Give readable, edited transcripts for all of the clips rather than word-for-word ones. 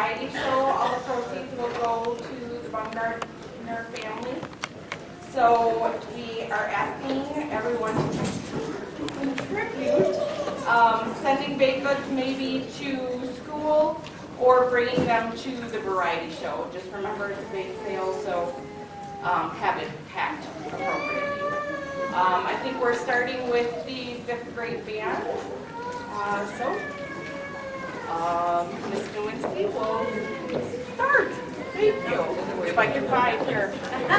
variety show. All the proceeds will go to the Baumgartner family. So we are asking everyone to contribute, sending baked goods maybe to school or bringing them to the variety show. Just remember it's a bake sale, so have it packed appropriately. I think we're starting with the 5th grade band. Ms. Nowinski will start. Thank you. If I can find here.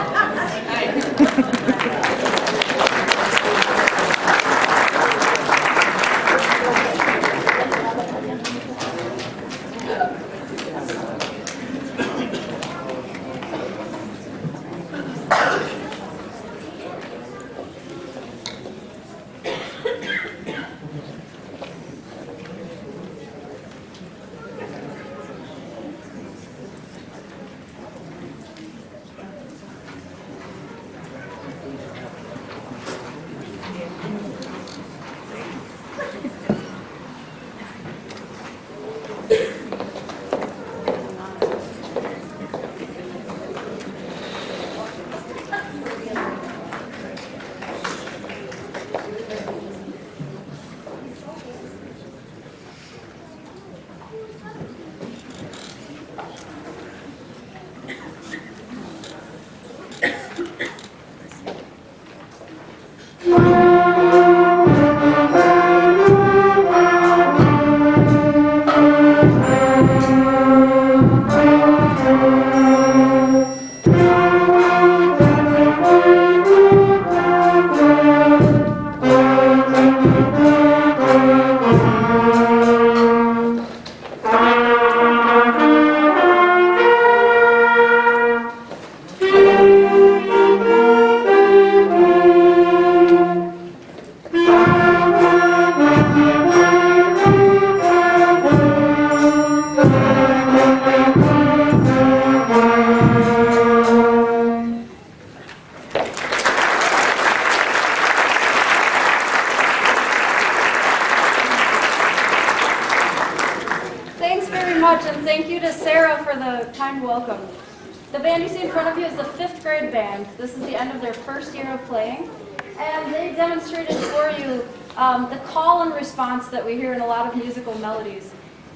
And thank you to Sarah for the kind welcome. The band you see in front of you is the 5th grade band. This is the end of their first year of playing. And they demonstrated for you the call and response that we hear in a lot of musical melodies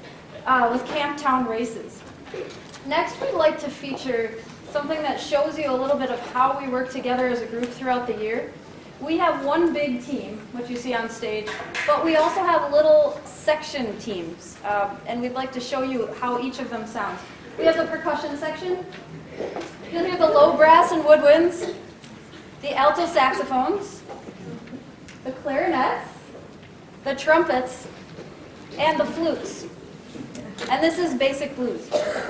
with Camptown Races. Next, we'd like to feature something that shows you a little bit of how we work together as a group throughout the year. We have one big team, which you see on stage, but we also have little section teams, and we'd like to show you how each of them sounds. We have the percussion section. You'll hear the low brass and woodwinds, the alto saxophones, the clarinets, the trumpets, and the flutes. And this is basic blues.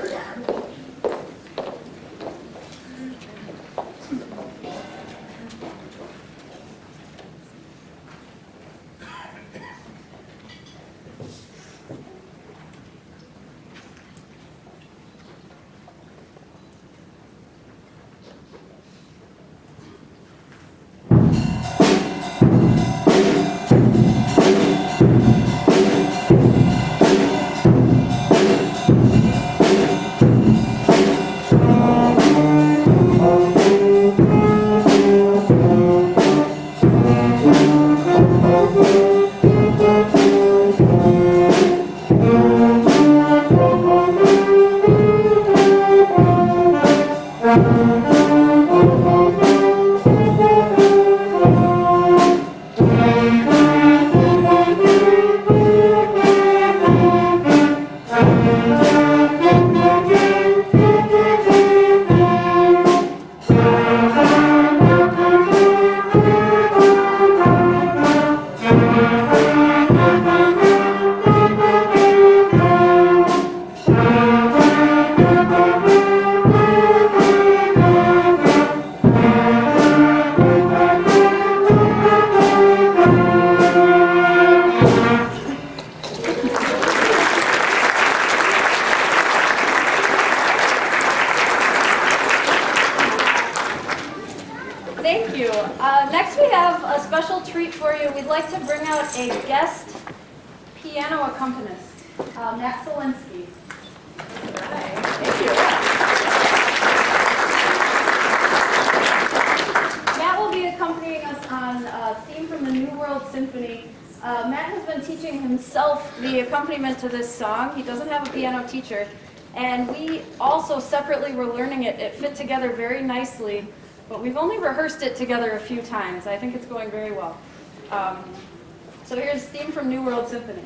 Thank you. Next we have a special treat for you. We'd like to bring out a guest piano accompanist, Matt Solinsky. Thank you. Matt will be accompanying us on a theme from the New World Symphony. Matt has been teaching himself the accompaniment to this song. He doesn't have a piano teacher. And we also separately were learning it. It fit together very nicely, but we've only rehearsed it together a few times. I think it's going very well. So here's theme from New World Symphony.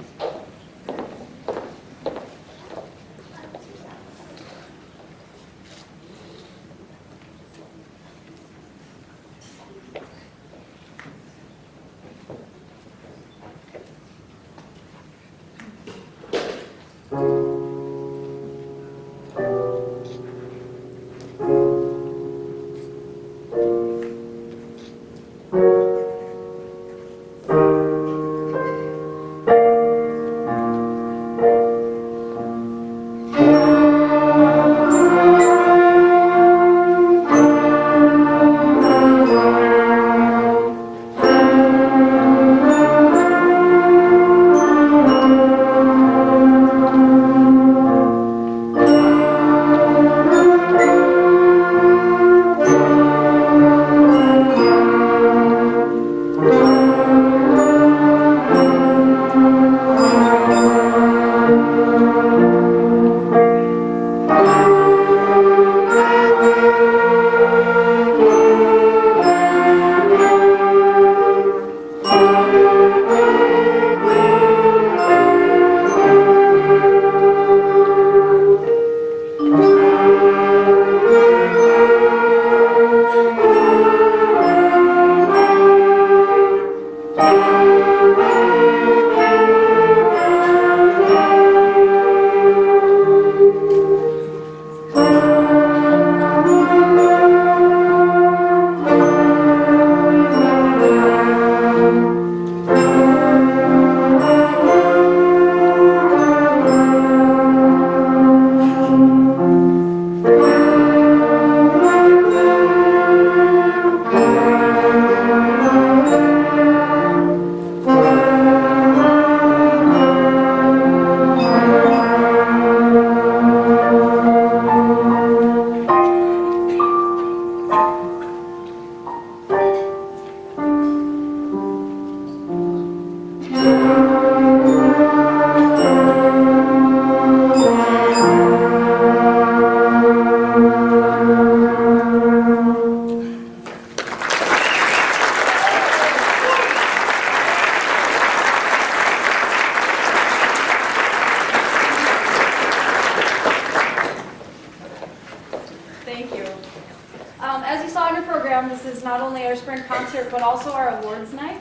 As you saw in your program, this is not only our spring concert, but also our awards night.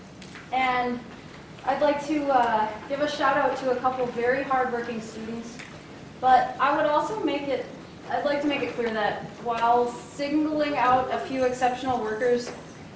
And I'd like to give a shout out to a couple very hardworking students. But I would also I'd like to make it clear that while singling out a few exceptional workers,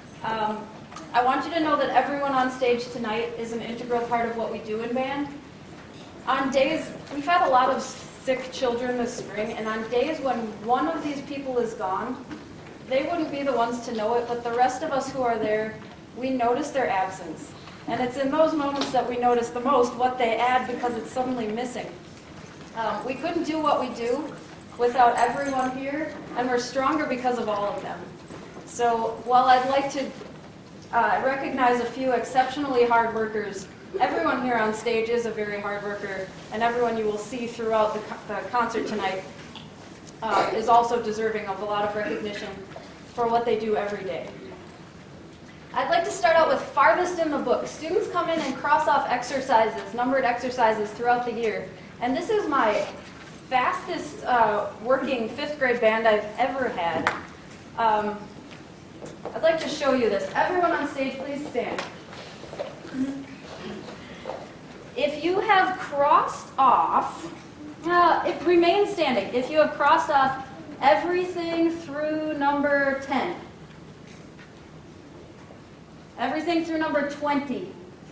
I want you to know that everyone on stage tonight is an integral part of what we do in band. On days, we've had a lot of sick children this spring, and on days when one of these people is gone, they wouldn't be the ones to know it, but the rest of us who are there, we notice their absence. And it's in those moments that we notice the most what they add because it's suddenly missing. We couldn't do what we do without everyone here, and we're stronger because of all of them. So while I'd like to recognize a few exceptionally hard workers, everyone here on stage is a very hard worker, and everyone you will see throughout the concert tonight is also deserving of a lot of recognition for what they do every day. I'd like to start out with farthest in the book. Students come in and cross off exercises, numbered exercises throughout the year, and this is my fastest working 5th grade band I've ever had. I'd like to show you this. Everyone on stage, please stand. If you have crossed off, remain standing. If you have crossed off everything through number 10, everything through number 20,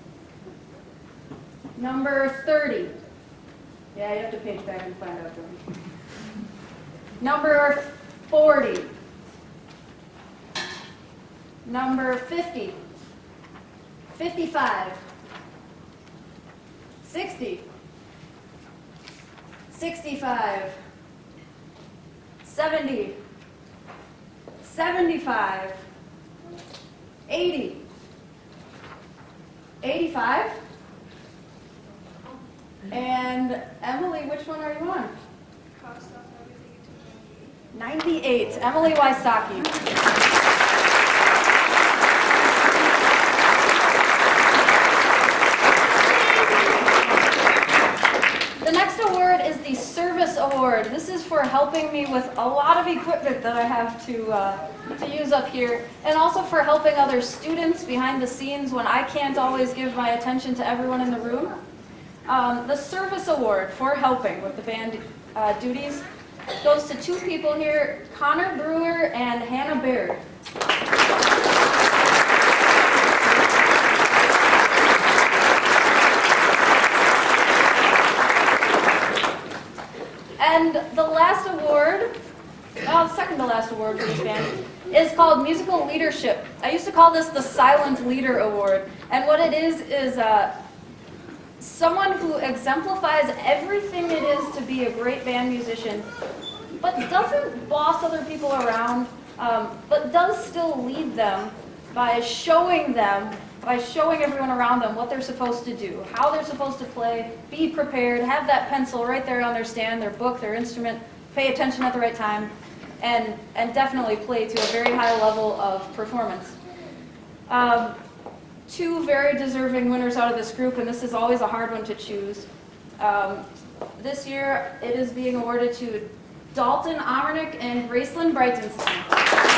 number 30, yeah, you have to page back and find out, Jordan. Number 40, number 50, 55, 60, 65, 70, 75, 80, 85, and Emily, which one are you on? 98, Emily Wysocki. The next award is the Service Award. This is for helping me with a lot of equipment that I have to use up here, and also for helping other students behind the scenes when I can't always give my attention to everyone in the room. The Service Award for helping with the band duties goes to two people here, Connor Brewer and Hannah Baird. And the last award, second to last award for this band, is called Musical Leadership. I used to call this the Silent Leader Award. And what it is someone who exemplifies everything it is to be a great band musician, but doesn't boss other people around, but does still lead them by showing everyone around them what they're supposed to do, how they're supposed to play, be prepared, have that pencil right there on their stand, their book, their instrument, pay attention at the right time, and definitely play to a very high level of performance. Two very deserving winners out of this group, and this is always a hard one to choose. This year, it is being awarded to Dalton Amernick and Gracelyn Breitenstein.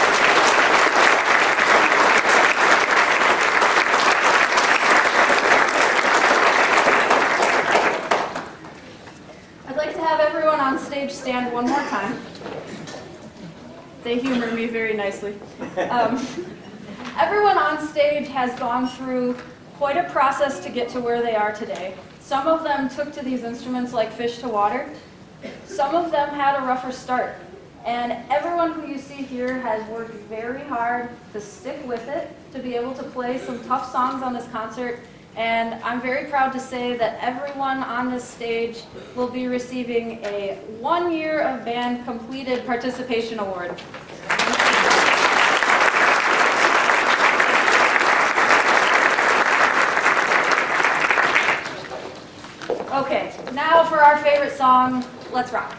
On stage stand one more time. They humor me very nicely. Everyone on stage has gone through quite a process to get to where they are today. Some of them took to these instruments like fish to water. Some of them had a rougher start. And everyone who you see here has worked very hard to stick with it, to be able to play some tough songs on this concert. And I'm very proud to say that everyone on this stage will be receiving a 1 year of band completed participation award. Okay, now for our favorite song, Let's Rock.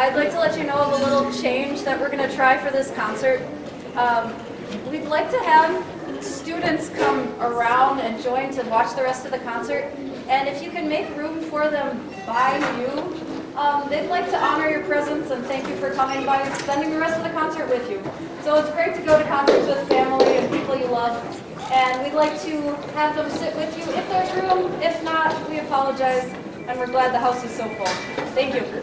I'd like to let you know of a little change that we're going to try for this concert. We'd like to have students come around and join to watch the rest of the concert. And if you can make room for them by you, they'd like to honor your presence and thank you for coming by and spending the rest of the concert with you. So it's great to go to concerts with family and people you love. And we'd like to have them sit with you if there's room. If not, we apologize. And we're glad the house is so full. Thank you.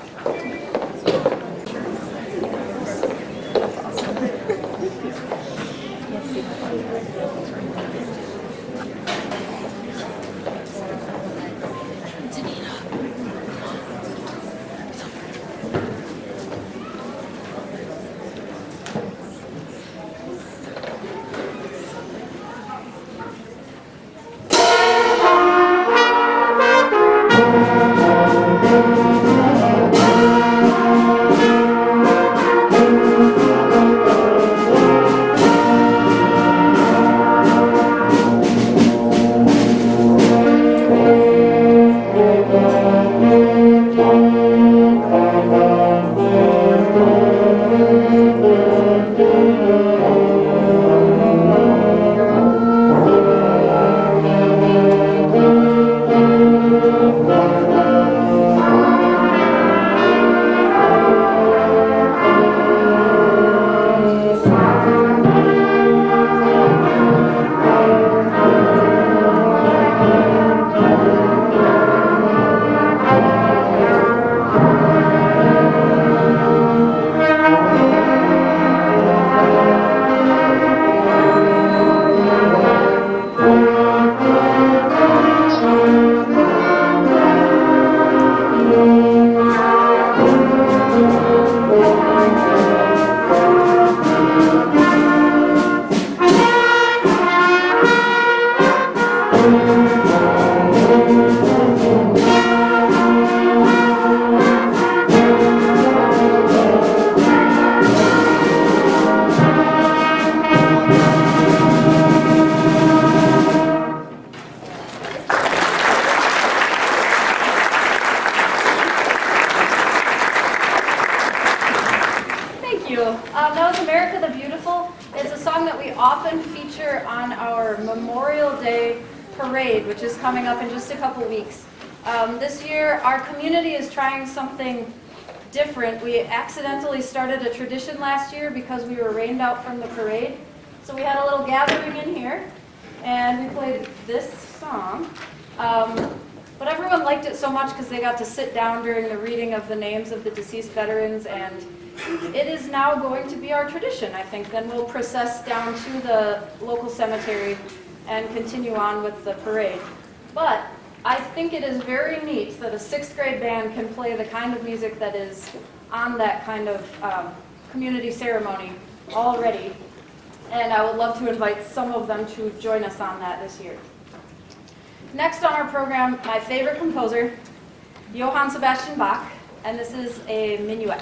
That was America the Beautiful. It's a song that we often feature on our Memorial Day parade, which is coming up in just a couple weeks. This year, our community is trying something different. We accidentally started a tradition last year because we were rained out from the parade. So we had a little gathering in here, and we played this song. But everyone liked it so much because they got to sit down during the reading of the names of the deceased veterans, and it is now going to be our tradition, I think. Then we'll process down to the local cemetery and continue on with the parade. But I think it is very neat that a 6th grade band can play the kind of music that is on that kind of community ceremony already. And I would love to invite some of them to join us on that this year. Next on our program, my favorite composer, Johann Sebastian Bach, and this is a minuet.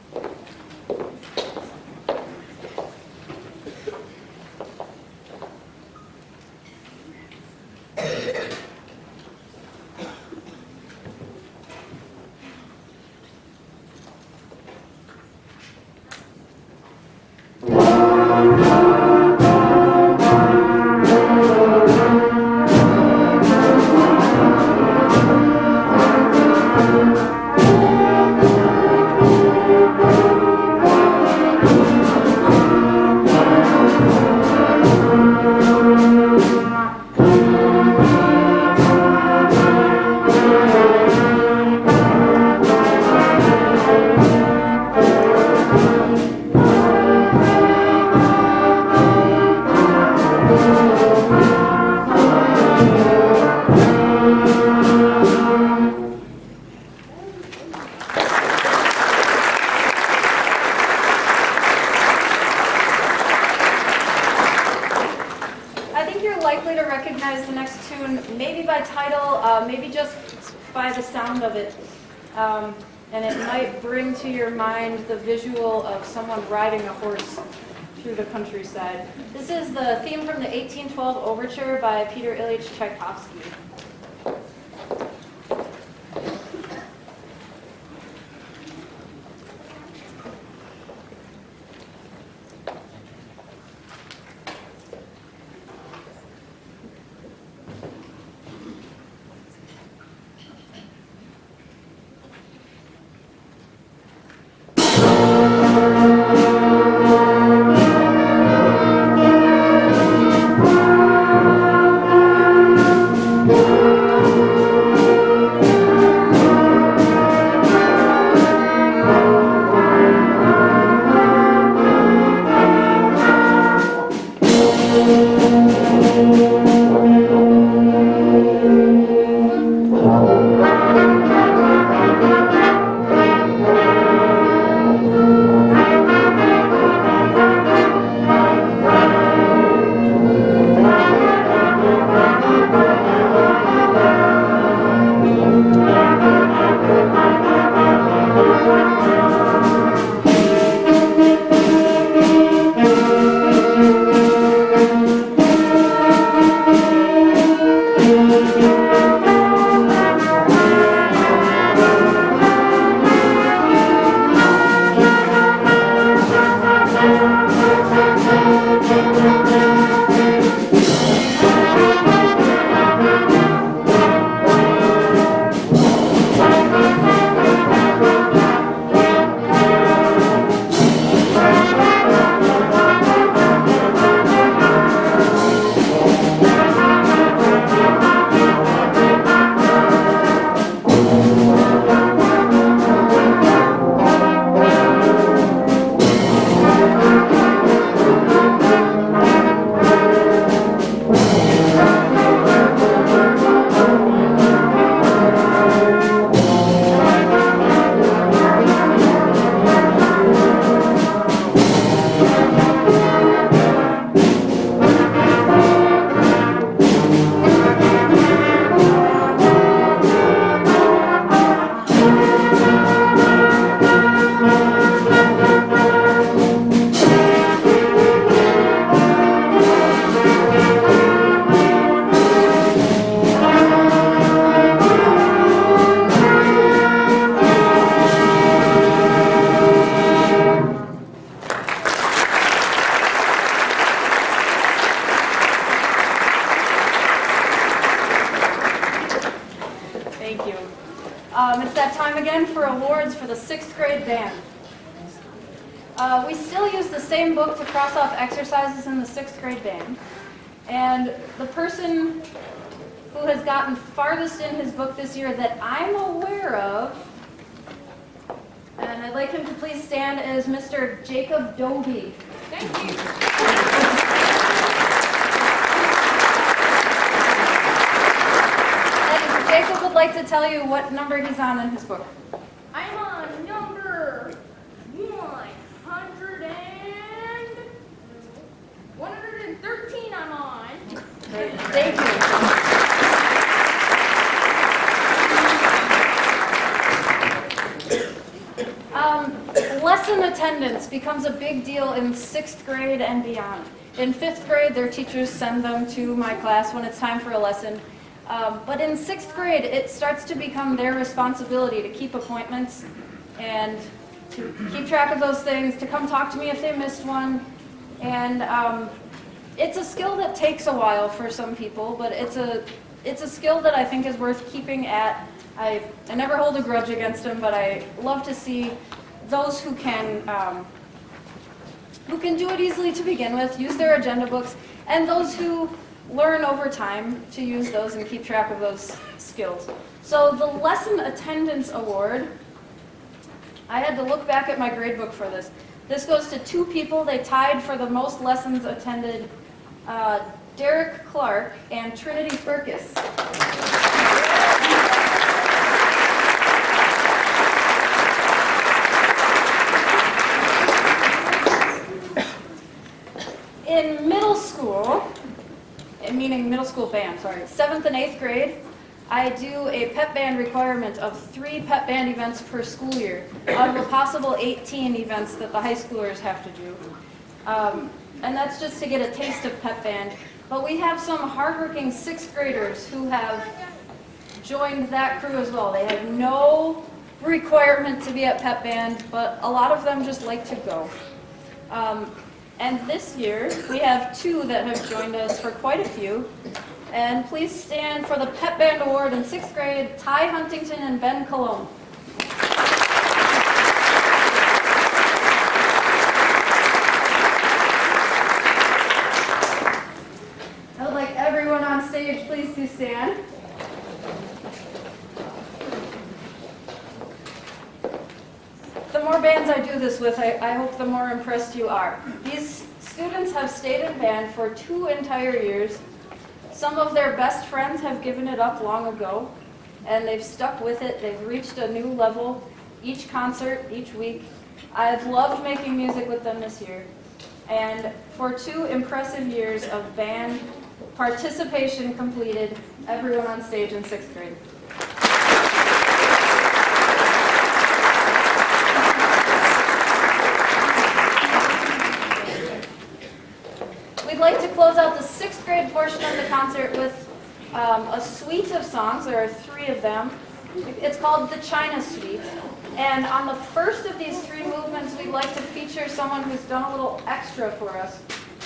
Likely to recognize the next tune, maybe by title, maybe just by the sound of it. And it might bring to your mind the visual of someone riding a horse through the countryside. This is the theme from the 1812 Overture by Peter Ilyich Tchaikovsky. It's that time again for awards for the 6th grade band. We still use the same book to cross off exercises in the 6th grade band. And the person who has gotten farthest in his book this year that I'm aware of, and I'd like him to please stand, is Mr. Jacob Dobie. Thank you. And Jacob would like to tell you what number he's on in his book. I'm on number 113 I'm on. Thank you. Lesson attendance becomes a big deal in 6th grade and beyond. In 5th grade, their teachers send them to my class when it's time for a lesson. But in 6th grade, it starts to become their responsibility to keep appointments and to keep track of those things, to come talk to me if they missed one. And it's a skill that takes a while for some people, but it's a skill that I think is worth keeping at. I never hold a grudge against them, but I love to see those who can do it easily to begin with, use their agenda books, and those who learn over time to use those and keep track of those skills. So the Lesson Attendance Award, I had to look back at my grade book for this. This goes to 2 people. They tied for the most lessons attended, Derek Clark and Trinity Furcus. In middle school, meaning middle school band, sorry, 7th and 8th grade, I do a pep band requirement of 3 pep band events per school year out of a possible 18 events that the high schoolers have to do. And that's just to get a taste of pep band. But we have some hardworking 6th graders who have joined that crew as well. They have no requirement to be at pep band, but a lot of them just like to go. And this year, we have 2 that have joined us for quite a few. And please stand for the Pep Band Award in 6th grade, Ty Huntington and Ben Colomb. I would like everyone on stage, please to stand. The more bands I do this with, I hope the more impressed you are. These students have stayed in band for 2 entire years. Some of their best friends have given it up long ago, and they've stuck with it. They've reached a new level each concert, each week. I've loved making music with them this year. And for 2 impressive years of band participation completed, everyone on stage in 6th grade. We'd like to close out the 6th grade portion of the concert with a suite of songs. There are 3 of them. It's called the China Suite. And on the first of these 3 movements, we'd like to feature someone who's done a little extra for us.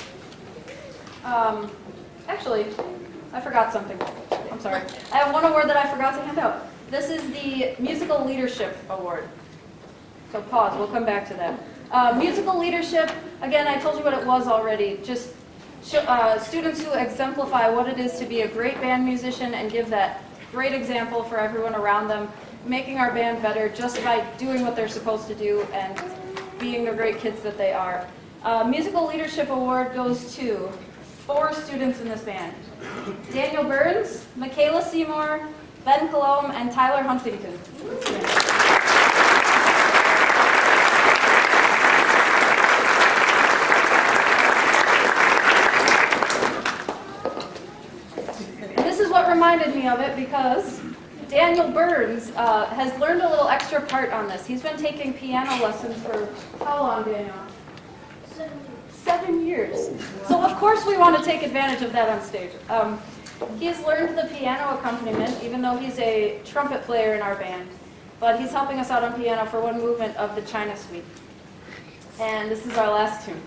Actually, I forgot something. I'm sorry. I have one award that I forgot to hand out. This is the Musical Leadership Award. So pause, we'll come back to that. Musical leadership, again, I told you what it was already. Just students who exemplify what it is to be a great band musician and give that great example for everyone around them, making our band better just by doing what they're supposed to do and being the great kids that they are. Musical Leadership Award goes to 4 students in this band: Daniel Burns, Michaela Seymour, Ben Colomb, and Tyler Huntington. Reminded me of it because Daniel Burns has learned a little extra part on this. He's been taking piano lessons for how long, Daniel? 7 years. So of course we want to take advantage of that on stage. He's learned the piano accompaniment, even though he's a trumpet player in our band. But he's helping us out on piano for one movement of the China Suite. And this is our last tune.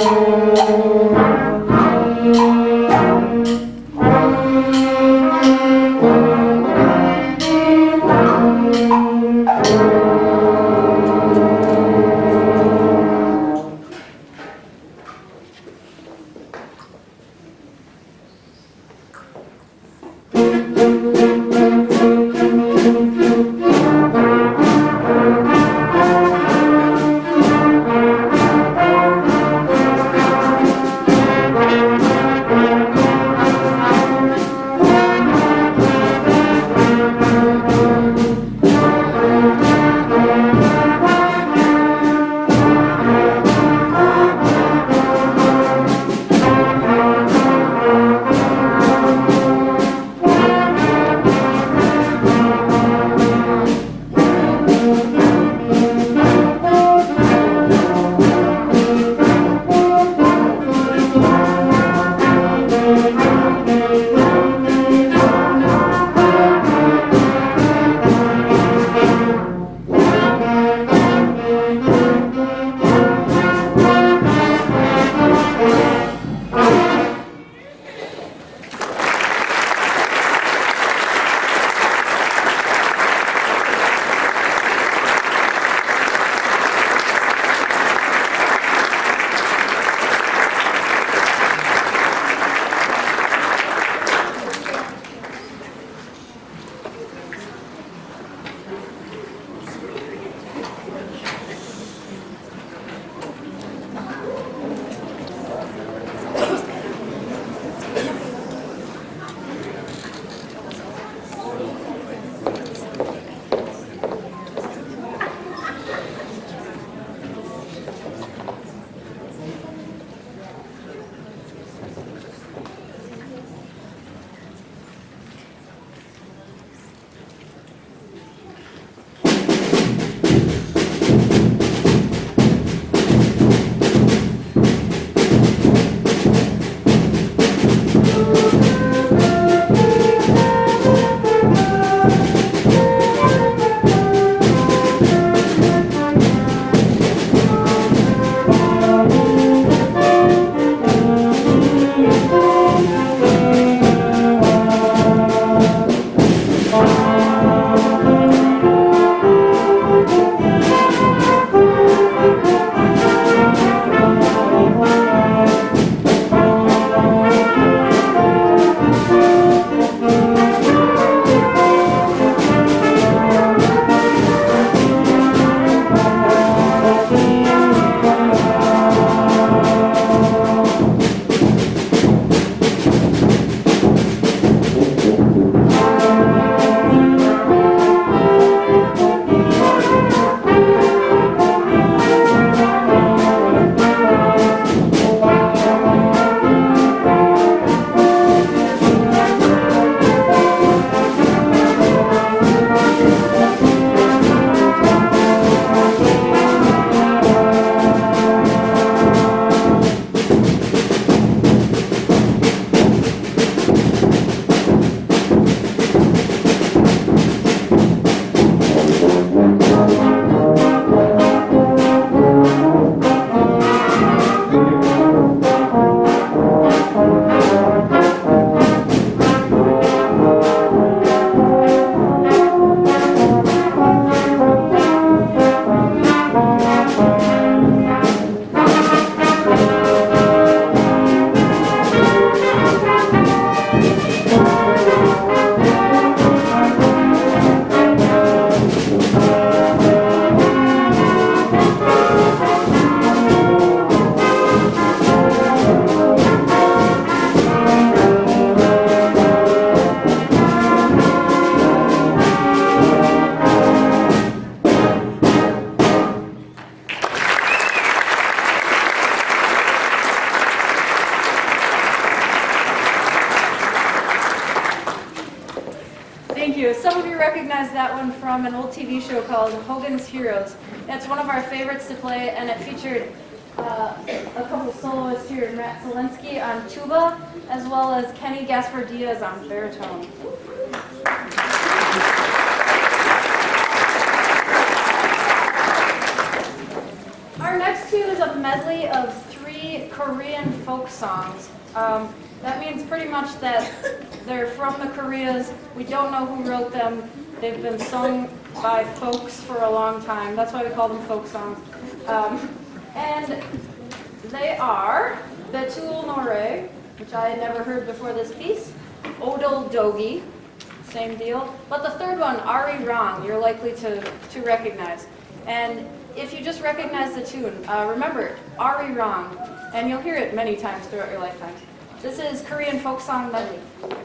Thank you. Some of you recognize that one from an old TV show called Hogan's Heroes. It's one of our favorites to play, and it featured a couple of soloists here, Matt Zelensky on tuba, as well as Kenny Gaspar Diaz on baritone. Our next tune is a medley of 3 3 Korean folk songs. That means pretty much that they're from the Koreas. We don't know who wrote them. They've been sung by folks for a long time. That's why we call them folk songs. And they are Betul Nore, which I had never heard before this piece, Odol Dogi, same deal. But the third one, Ari Rang, you're likely to recognize. And if you just recognize the tune, remember, Ari Rang, and you'll hear it many times throughout your lifetime. This is Korean folk song medley.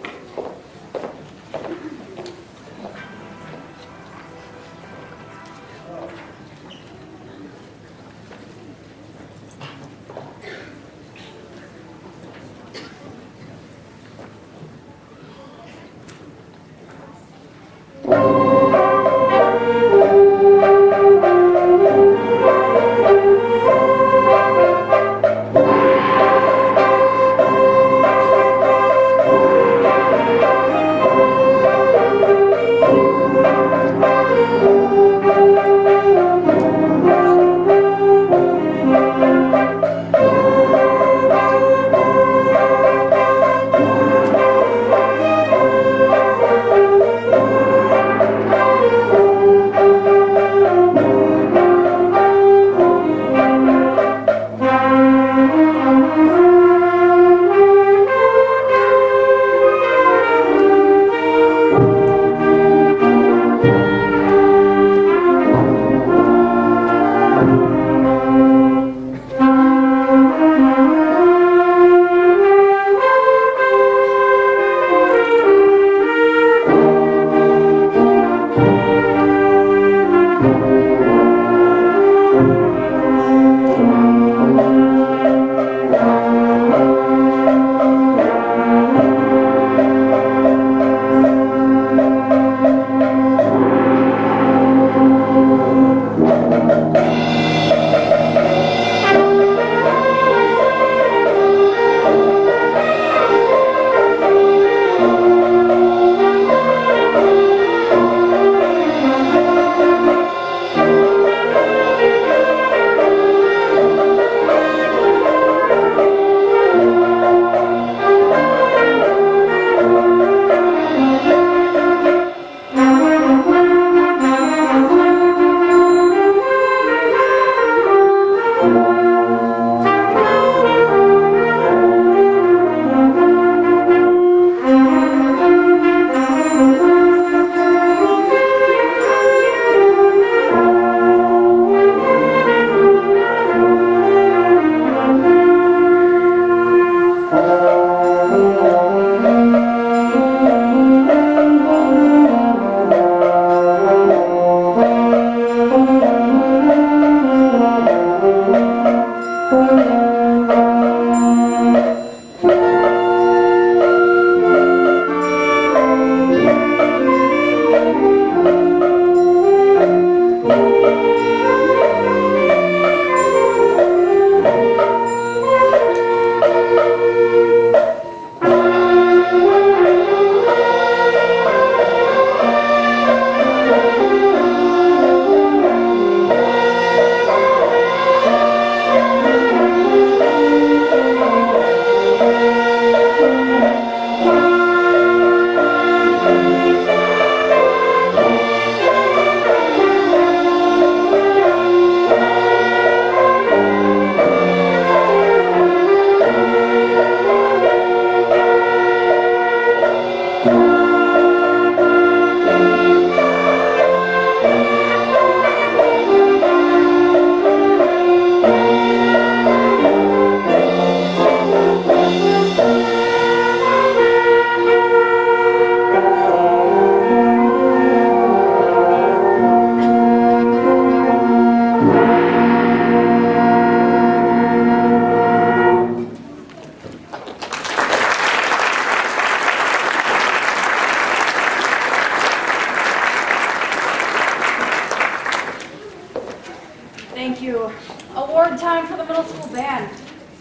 Thank you. Award time for the middle school band.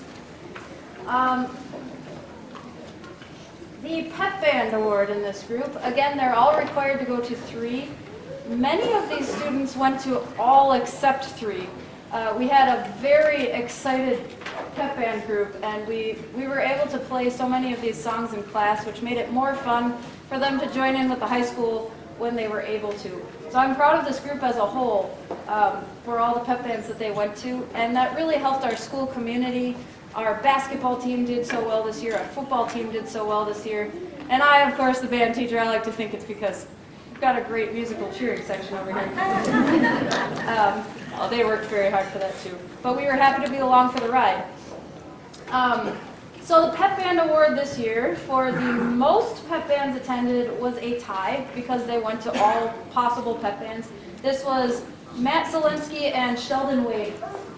The pep band award in this group, again, they're all required to go to 3. Many of these students went to all except 3. We had a very excited pep band group, and we were able to play so many of these songs in class, which made it more fun for them to join in with the high school when they were able to. So I'm proud of this group as a whole for all the pep bands that they went to, and that really helped our school community. Our basketball team did so well this year, our football team did so well this year, and I, of course, the band teacher, I like to think it's because we've got a great musical cheering section over here. Well, they worked very hard for that too, but we were happy to be along for the ride. So the Pep Band Award this year for the most pep bands attended was a tie because they went to all possible pep bands. This was Matt Zielinski and Sheldon Wade.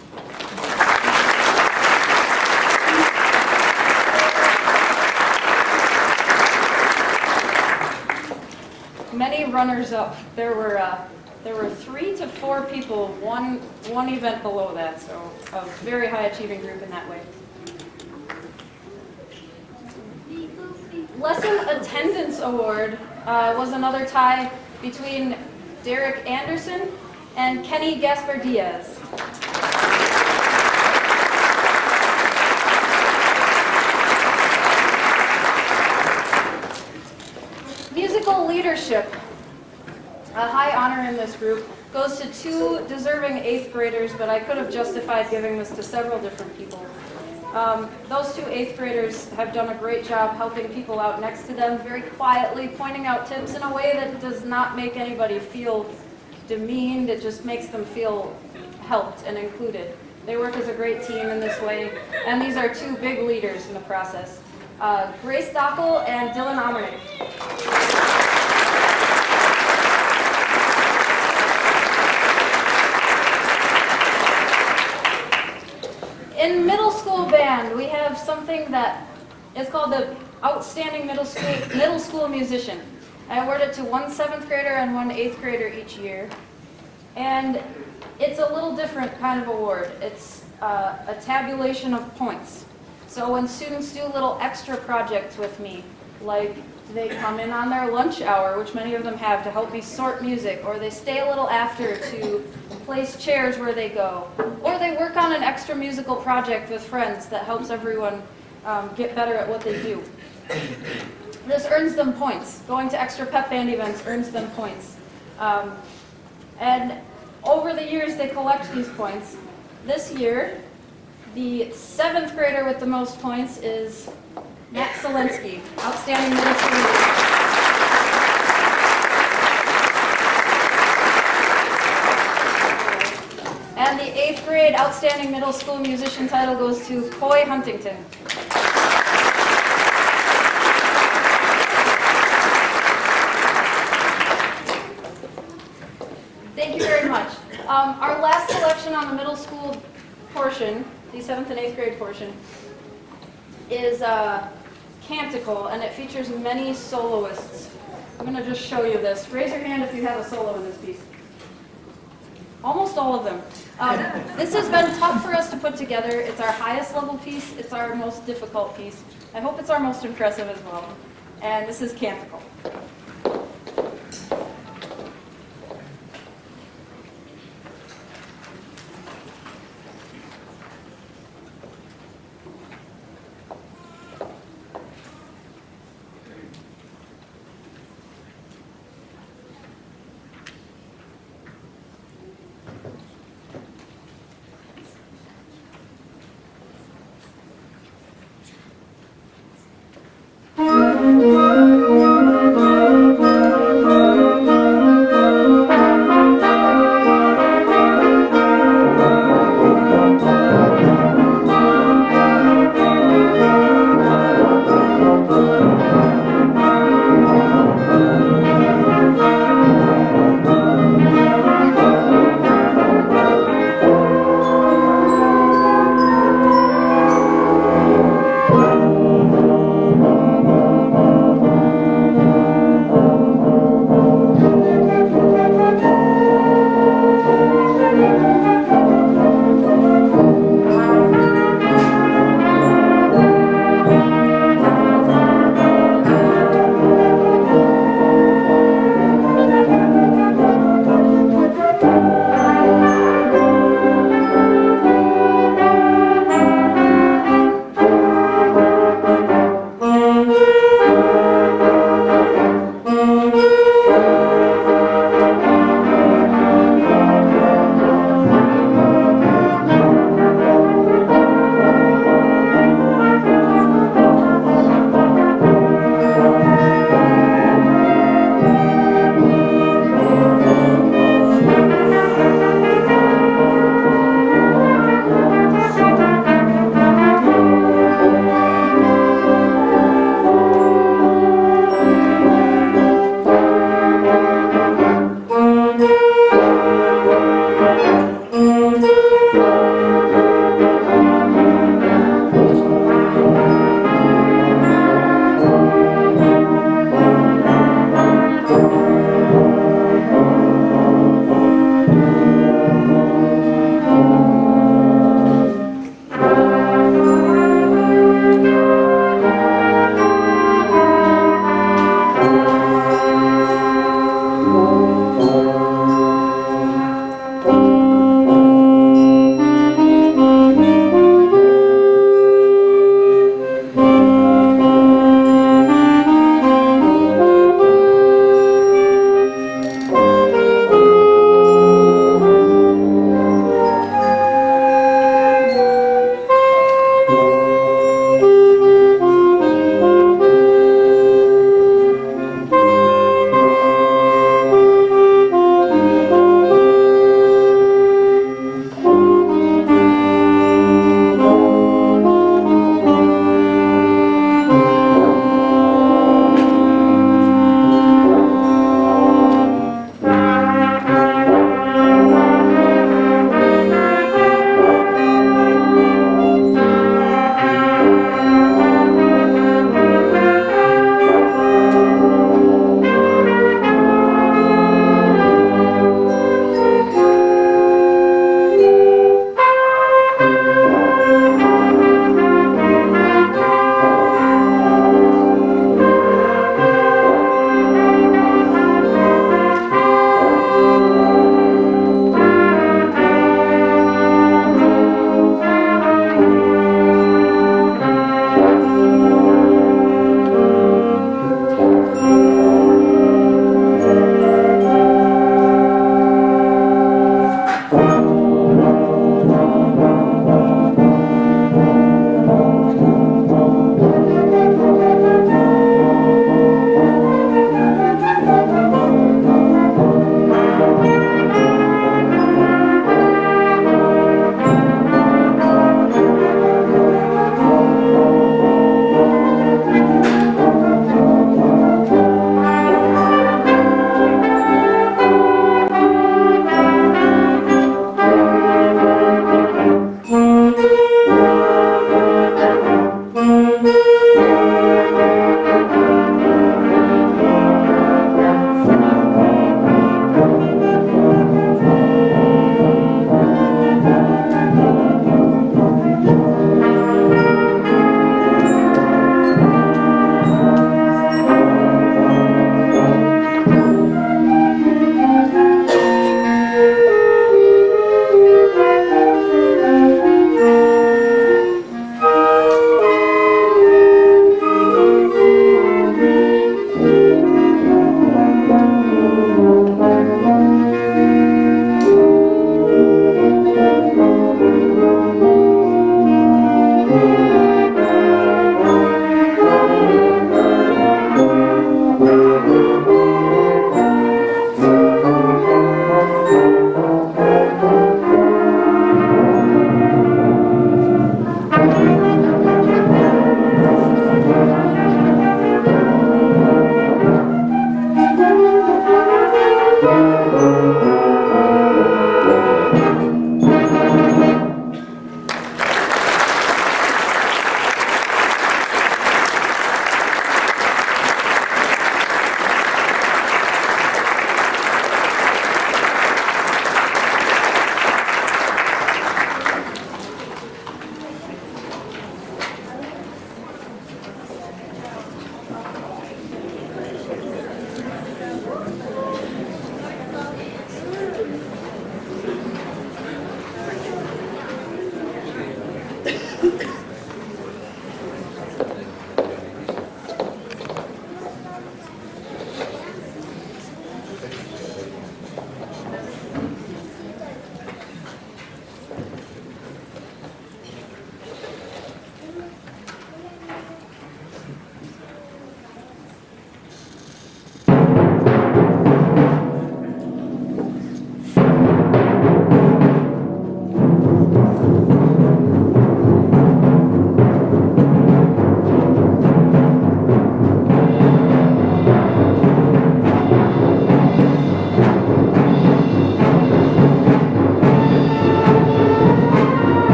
Many runners-up. There were 3 to 4 people, one event below that, so a very high-achieving group in that way. Lesson Attendance Award was another tie between Derek Anderson and Kenny Gaspar Diaz. Musical leadership, a high honor in this group, goes to 2 deserving 8th graders, but I could have justified giving this to several different people. Those 2 8th graders have done a great job helping people out next to them, very quietly pointing out tips in a way that does not make anybody feel demeaned. It just makes them feel helped and included. They work as a great team in this way, and these are 2 big leaders in the process. Grace Dockel and Dylan Amernick. In middle school band, we have something that is called the Outstanding Middle School Musician. I award it to 1 7th grader and 1 8th grader each year. And it's a little different kind of award. It's a tabulation of points. So when students do little extra projects with me, like they come in on their lunch hour, which many of them have, to help me sort music, or they stay a little after to place chairs where they go, or they work on an extra musical project with friends that helps everyone get better at what they do. This earns them points. Going to extra pep band events earns them points. And over the years, they collect these points. This year, the 7th grader with the most points is Matt Zielinski, Outstanding Middle School Musician. And the 8th grade Outstanding Middle School Musician title goes to Coy Huntington. Thank you very much. Our last selection on the middle school portion, the 7th and 8th grade portion, is Canticle, and it features many soloists. I'm going to just show you this. Raise your hand if you have a solo in this piece. Almost all of them. This has been tough for us to put together. It's our highest level piece. It's our most difficult piece. I hope it's our most impressive as well. And this is Canticle.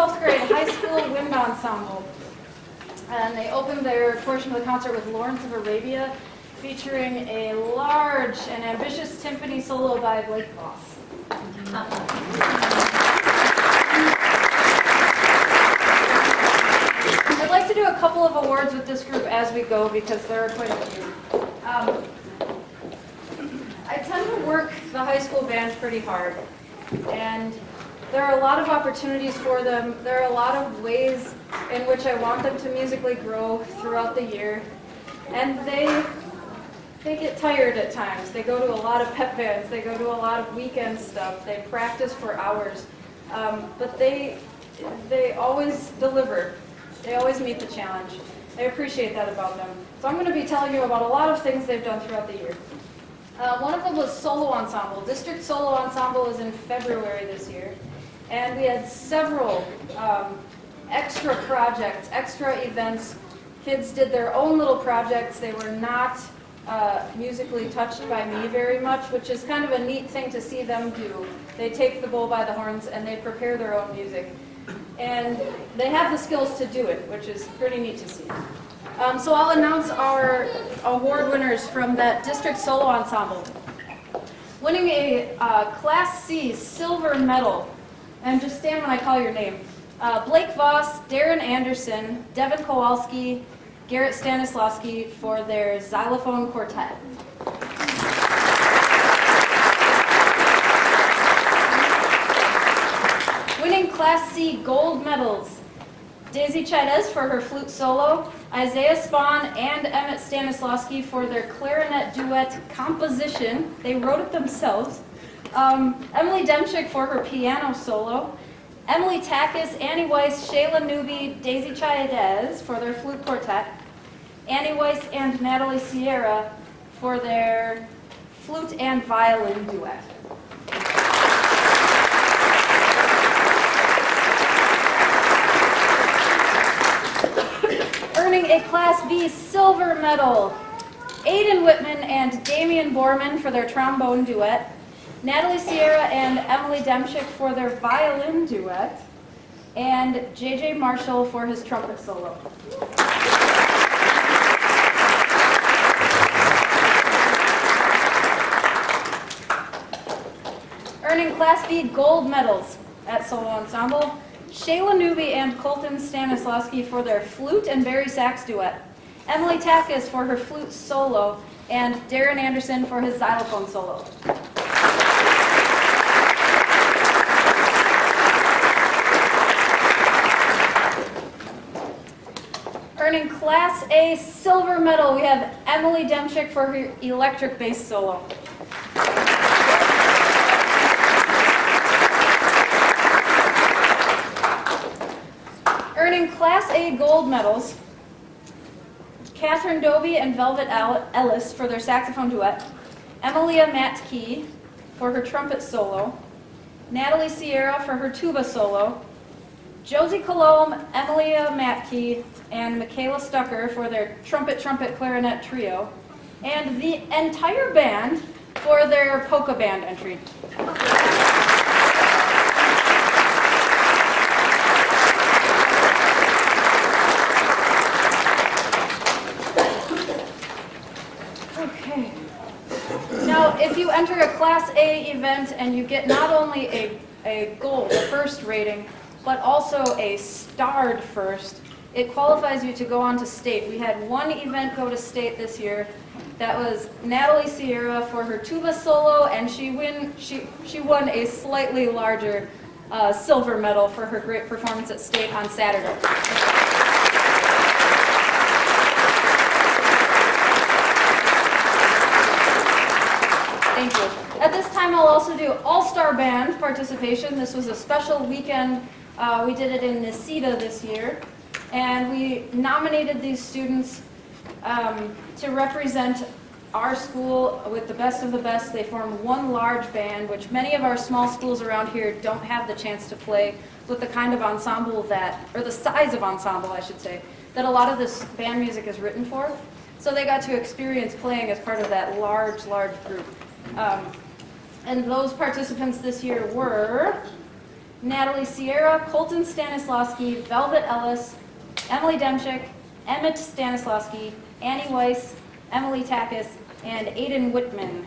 12th grade high school wind ensemble. And they opened their portion of the concert with Lawrence of Arabia, featuring a large and ambitious timpani solo by Blake Voss. I'd like to do a couple of awards with this group as we go because there are quite a few. I tend to work the high school band pretty hard, and there are a lot of opportunities for them. There are a lot of ways in which I want them to musically grow throughout the year, and they get tired at times. They go to a lot of pep bands, they go to a lot of weekend stuff, they practice for hours, but they always deliver. They always meet the challenge. I appreciate that about them. So I'm going to be telling you about a lot of things they've done throughout the year. One of them was solo ensemble. District solo ensemble is in February this year. And we had several extra projects, extra events. Kids did their own little projects. They were not musically touched by me very much, which is kind of a neat thing to see them do. They take the bull by the horns and they prepare their own music. And they have the skills to do it, which is pretty neat to see. So I'll announce our award winners from that district solo ensemble. Winning a Class C silver medal, and just stand when I call your name, Blake Voss, Darren Anderson, Devin Kowalski, Garrett Stanislawski for their xylophone quartet. Winning Class C gold medals, Daisy Chaidez for her flute solo, Isaiah Spahn and Emmett Stanislawski for their clarinet duet composition. They wrote it themselves. Emily Demchik for her piano solo, Emily Takis, Annie Weiss, Shayla Newby, Daisy Chaidez for their flute quartet, Annie Weiss and Natalie Sierra for their flute and violin duet. Earning a Class B silver medal, Aiden Whitman and Damian Borman for their trombone duet, Natalie Sierra and Emily Demchik for their violin duet, and JJ Marshall for his trumpet solo. Earning Class B gold medals at solo ensemble, Shayla Newby and Colton Stanislawski for their flute and bari sax duet, Emily Takis for her flute solo, and Darren Anderson for his xylophone solo. Earning Class A silver medal, we have Emily Demchik for her electric bass solo. Earning Class A gold medals, Catherine Doby and Velvet Ellis for their saxophone duet, Emilia Matkey for her trumpet solo, Natalie Sierra for her tuba solo, Josie Colombe, Emilia Matkey, and Michaela Stucker for their trumpet-clarinet trio, and the entire band for their polka band entry. Okay. Now, if you enter a Class A event and you get not only a gold, a first rating, but also a starred first, it qualifies you to go on to state. We had one event go to state this year. That was Natalie Sierra for her tuba solo, and she won a slightly larger silver medal for her great performance at state on Saturday. Thank you. At this time, I'll also do all-star band participation. This was a special weekend. We did it in Necedah this year, and we nominated these students to represent our school with the best of the best. They formed one large band, which many of our small schools around here don't have the chance to play with the kind of ensemble that, or the size of ensemble, I should say, that a lot of this band music is written for. So they got to experience playing as part of that large, large group. And those participants this year were Natalie Sierra, Colton Stanislawski, Velvet Ellis, Emily Demchik, Emmett Stanislawski, Annie Weiss, Emily Takis, and Aiden Whitman.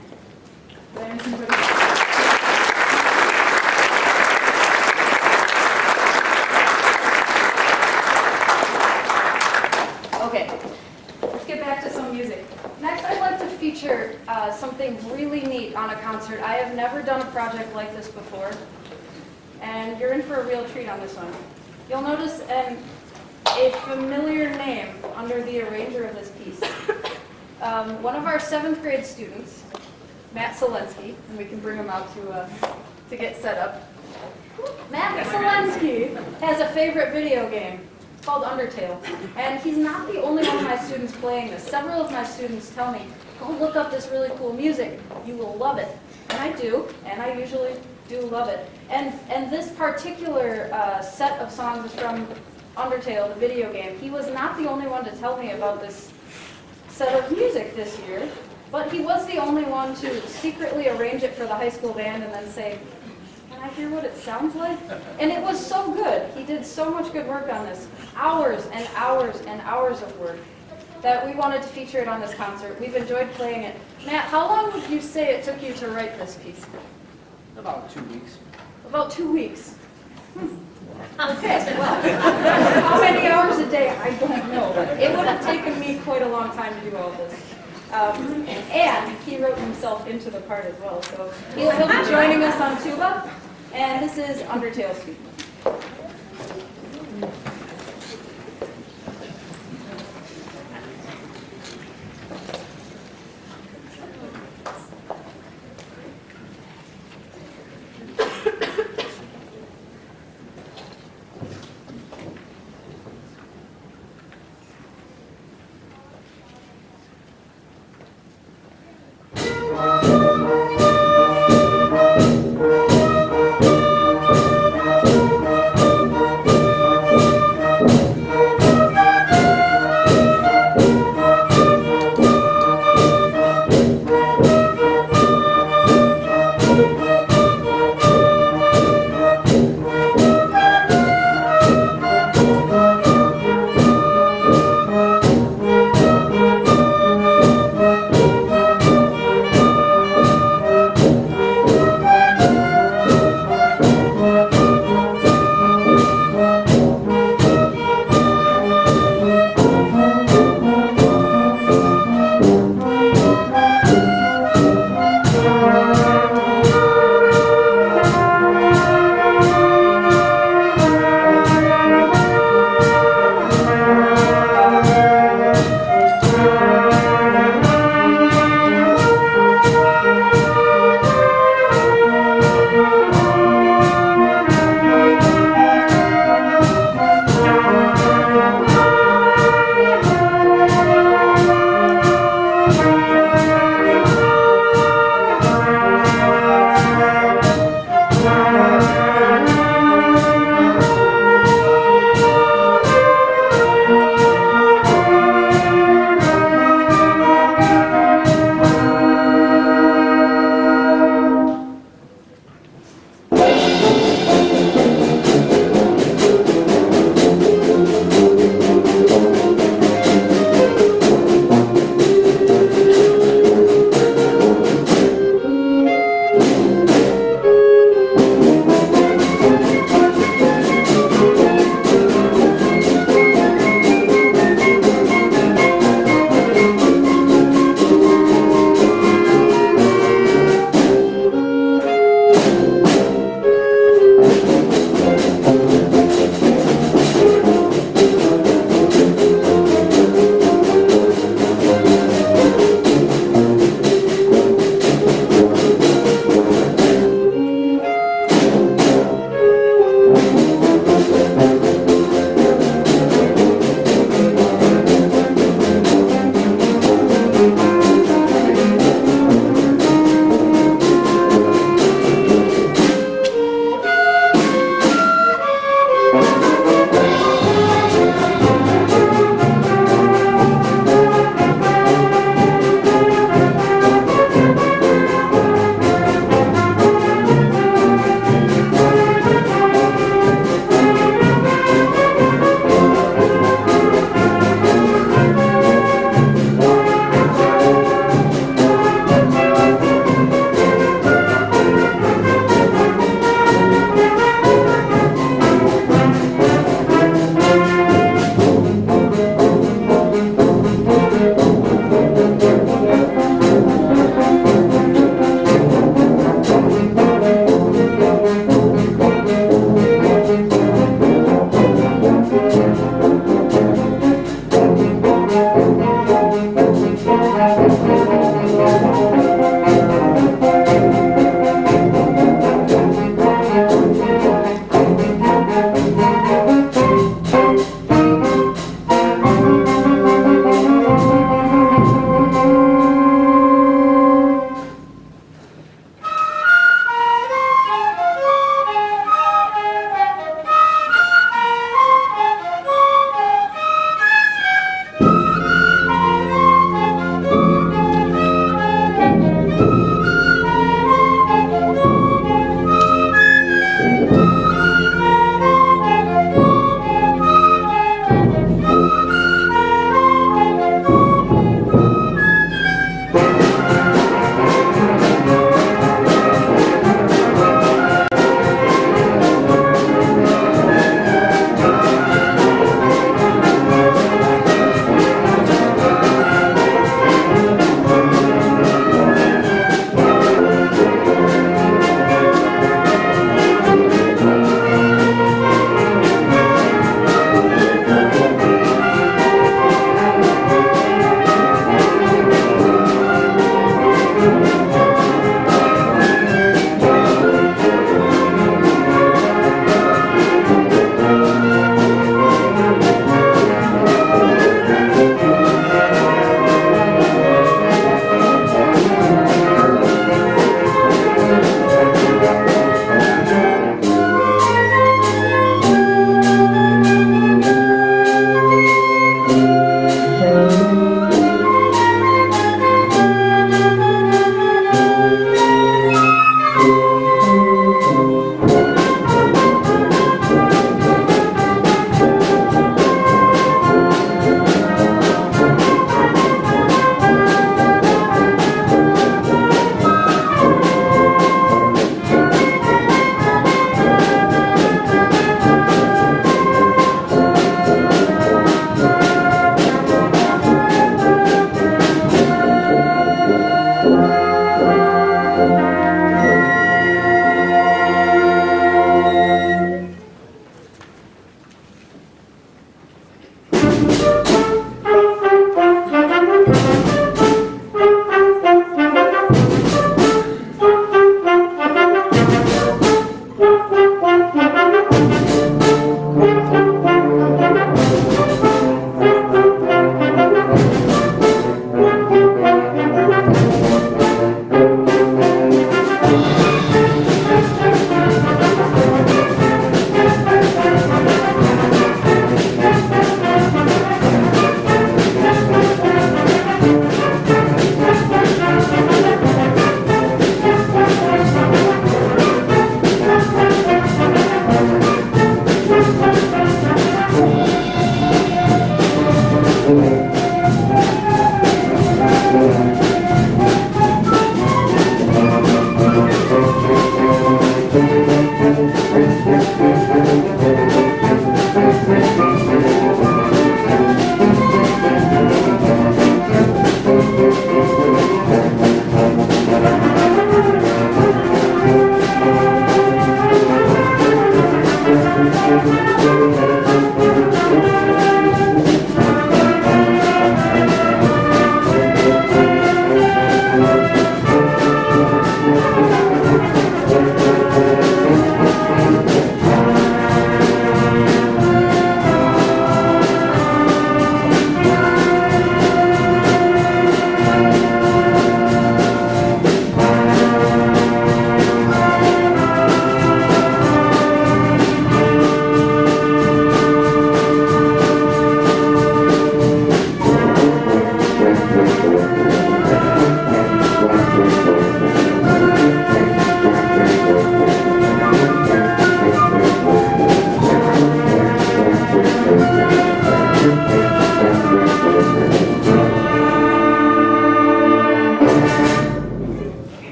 Okay, let's get back to some music. Next, I'd like to feature something really neat on a concert. I have never done a project like this before, and you're in for a real treat on this one. You'll notice a familiar name under the arranger of this piece. One of our 7th grade students, Matt Selensky, and we can bring him out to get set up. Matt Selensky has a favorite video game called Undertale, and he's not the only one of my students playing this. Several of my students tell me, go look up this really cool music, you will love it. And I do, and I usually do love it. And this particular set of songs is from Undertale, the video game. He was not the only one to tell me about this set of music this year, but he was the only one to secretly arrange it for the high school band and then say, can I hear what it sounds like? And it was so good. He did so much good work on this. Hours and hours and hours of work that we wanted to feature it on this concert. We've enjoyed playing it. Matt, how long would you say it took you to write this piece? About 2 weeks. About 2 weeks. Okay, well, how many hours a day? I don't know, but it would have taken me quite a long time to do all this. And he wrote himself into the part as well, so he'll be joining us on tuba, and this is Undertale Suite.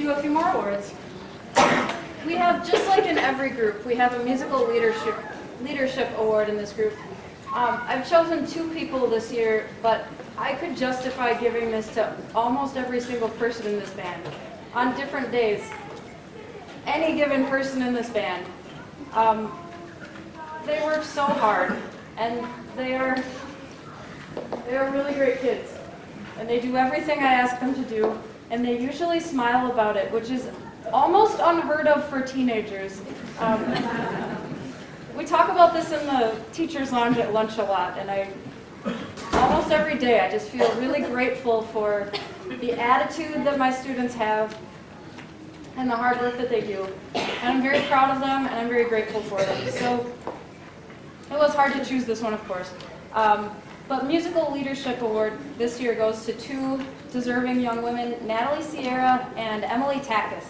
you a few more awards. We have, just like in every group, we have a musical leadership award in this group. I've chosen 2 people this year, but I could justify giving this to almost every single person in this band on different days. Any given person in this band. They work so hard, and they are really great kids. And they do everything I ask them to do, and they usually smile about it, which is almost unheard of for teenagers. We talk about this in the teacher's lounge at lunch a lot, and almost every day I just feel really grateful for the attitude that my students have and the hard work that they do. And I'm very proud of them, and I'm very grateful for them. So it was hard to choose this one, of course. But Musical Leadership Award this year goes to 2 deserving young women, Natalie Sierra and Emily Takis.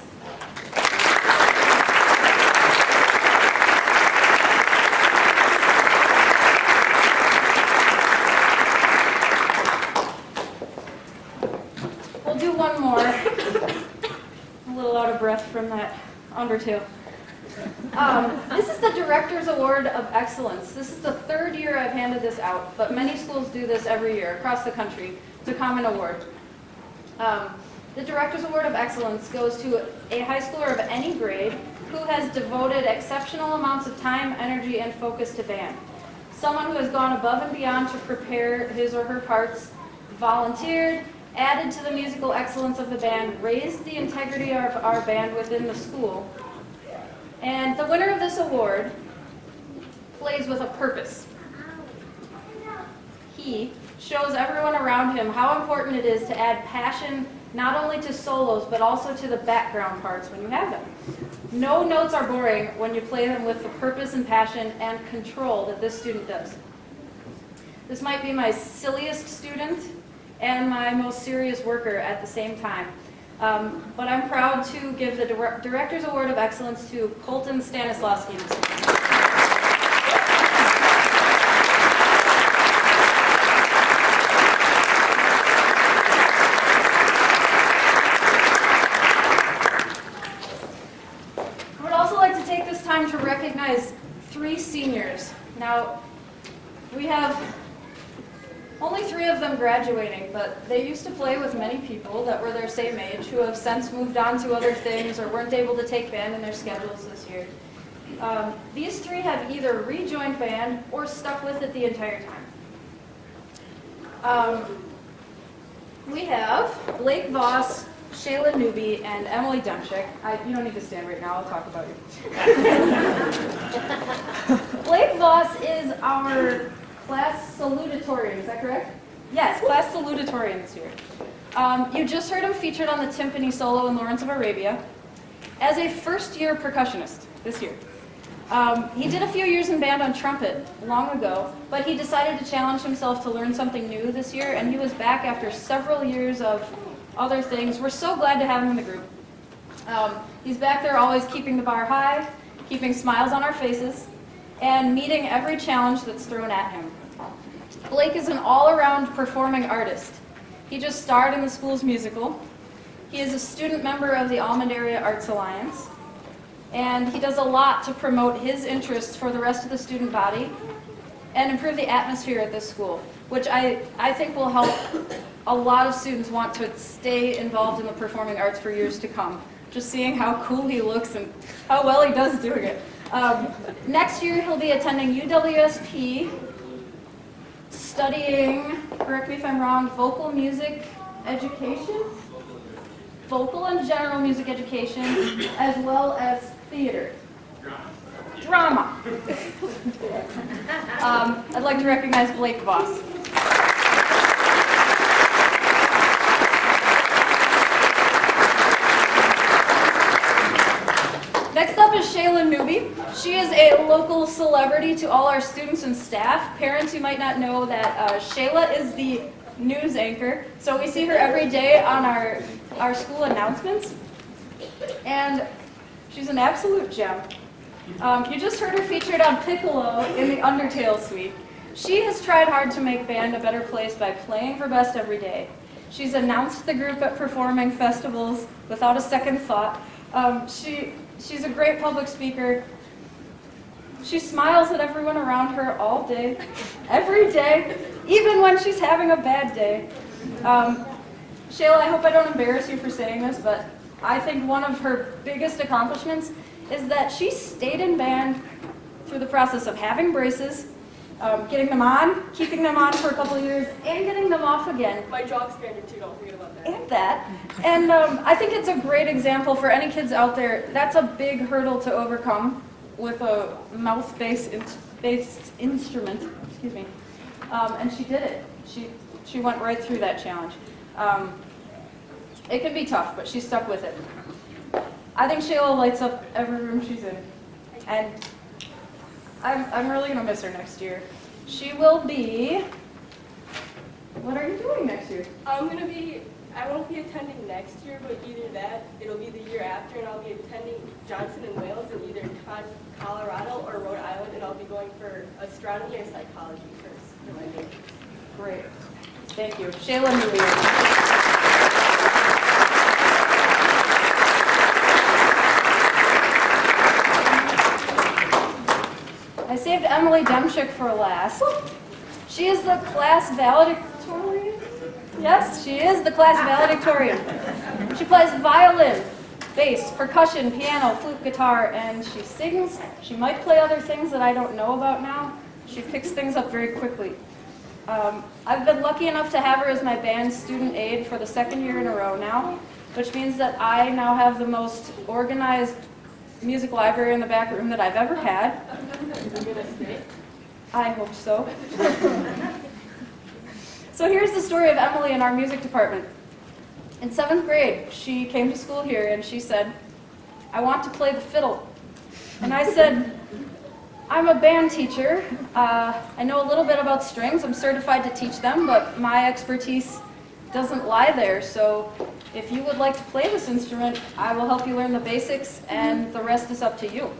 We'll do one more. A little out of breath from that undertale. This is the Director's Award of Excellence. This is the 3rd year I've handed this out, but many schools do this every year across the country. It's a common award. The Director's Award of Excellence goes to a high schooler of any grade who has devoted exceptional amounts of time, energy, and focus to band. Someone who has gone above and beyond to prepare his or her parts, volunteered, added to the musical excellence of the band, raised the integrity of our band within the school. And the winner of this award plays with a purpose. He shows everyone around him how important it is to add passion not only to solos, but also to the background parts when you have them. No notes are boring when you play them with the purpose and passion and control that this student does. This might be my silliest student and my most serious worker at the same time. But I'm proud to give the Director's Award of Excellence to Colton Stanislawski. I would also like to take this time to recognize 3 seniors. Now, we have only 3 of them graduating, but they used to play with many people that were their same age who have since moved on to other things or weren't able to take band in their schedules this year. These 3 have either rejoined band or stuck with it the entire time. We have Blake Voss, Shayla Newby, and Emily Dunchik. You don't need to stand right now, I'll talk about you. Blake Voss is our class salutatorian, is that correct? Yes, class salutatorian this year. You just heard him featured on the timpani solo in Lawrence of Arabia as a first-year percussionist this year. He did a few years in band on trumpet long ago, but he decided to challenge himself to learn something new this year, and he was back after several years of other things. We're so glad to have him in the group. He's back there always keeping the bar high, keeping smiles on our faces, and meeting every challenge that's thrown at him. Blake is an all-around performing artist. He just starred in the school's musical. He is a student member of the Almond Area Arts Alliance, and he does a lot to promote his interests for the rest of the student body and improve the atmosphere at this school, which I think will help a lot of students want to stay involved in the performing arts for years to come. Just seeing how cool he looks and how well he does doing it. Next year he'll be attending UWSP, studying, correct me if I'm wrong, vocal music education? Vocal and general music education, as well as theater. Drama. I'd like to recognize Blake Voss. Next up is Shayla Newby. She is a local celebrity to all our students and staff. Parents who might not know that Shayla is the news anchor, so we see her every day on our school announcements, and she's an absolute gem. You just heard her featured on Piccolo in the Undertale suite. She has tried hard to make band a better place by playing her best every day. She's announced the group at performing festivals without a second thought. She's a great public speaker. She smiles at everyone around her all day, every day, even when she's having a bad day. Shayla, I hope I don't embarrass you for saying this, but I think one of her biggest accomplishments is that she stayed in band through the process of having braces, getting them on, keeping them on for a couple of years, and getting them off again. My jaw expanded too, don't forget about that. And that. And I think it's a great example for any kids out there. That's a big hurdle to overcome with a mouth-based instrument. Excuse me. And she did it. She went right through that challenge. It can be tough, but she stuck with it. I think Shayla lights up every room she's in. And I'm really going to miss her next year. She will be... What are you doing next year? I won't be attending next year, but either that, it'll be the year after, and I'll be attending Johnson & Wales in either Colorado or Rhode Island, and I'll be going for astronomy or psychology first for my majors. Great. Thank you. Shayla Newell. I saved Emily Demchik for last. She is the class valedictorian. Yes, she is the class valedictorian. She plays violin, bass, percussion, piano, flute, guitar, and she sings. She might play other things that I don't know about now. She picks things up very quickly. I've been lucky enough to have her as my band student aide for the second year in a row now, which means that I now have the most organized music library in the back room that I've ever had. I hope so. So here's the story of Emily in our music department. In 7th grade, she came to school here and she said, "I want to play the fiddle." And I said, "I'm a band teacher. I know a little bit about strings. I'm certified to teach them, but my expertise doesn't lie there. So if you would like to play this instrument, I will help you learn the basics, and the rest is up to you."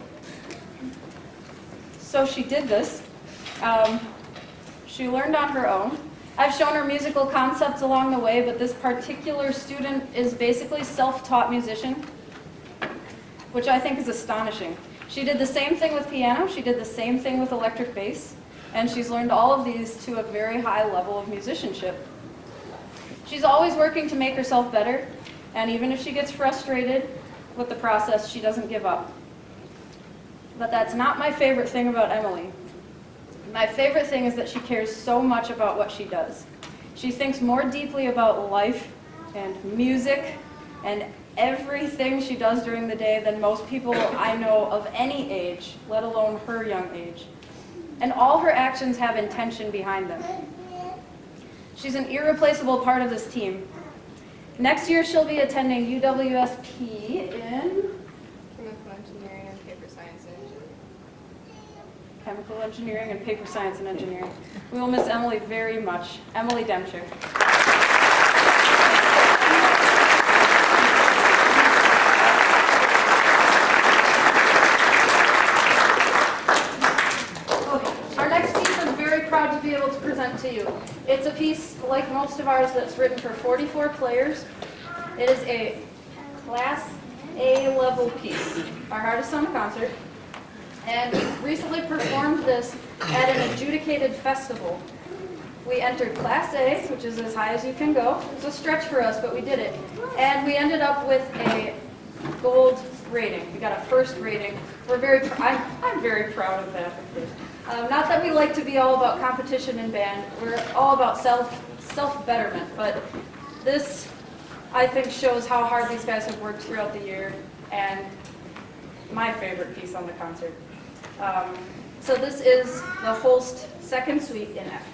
So she did this. She learned on her own. I've shown her musical concepts along the way, but this particular student is basically self-taught musician, which I think is astonishing. She did the same thing with piano, she did the same thing with electric bass, and she's learned all of these to a very high level of musicianship. She's always working to make herself better, and even if she gets frustrated with the process, she doesn't give up. But that's not my favorite thing about Emily. My favorite thing is that she cares so much about what she does. She thinks more deeply about life and music and everything she does during the day than most people I know of any age, let alone her young age. And all her actions have intention behind them. She's an irreplaceable part of this team. Next year she'll be attending UWSP in Chemical engineering and paper science and engineering. Chemical engineering and paper science and engineering. We will miss Emily very much. Emily Demchik. Our next piece I'm very proud to be able to present to you. It's a piece, like most of ours, that's written for 44 players. It is a Class A level piece, our hardest summer concert. And we recently performed this at an adjudicated festival. We entered Class A, which is as high as you can go. It was a stretch for us, but we did it. And we ended up with a gold rating. We got a first rating. I'm very proud of that. Not that we like to be all about competition in band. We're all about self-betterment. But this, I think, shows how hard these guys have worked throughout the year. And my favorite piece on the concert. So this is the Holst Second Suite in F.